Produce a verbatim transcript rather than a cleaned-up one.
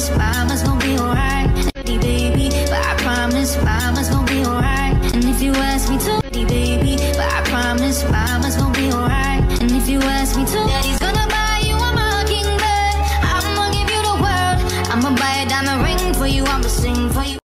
promise mama's gonna be alright. Baby, but I promise mama's gonna be alright. And if you ask me to, baby, but I promise mama's gonna be alright. And if you ask me to, daddy's gonna buy you a mockingbird. I'm gonna give you the world. I'm gonna buy a diamond ring for you. I'm gonna sing for you.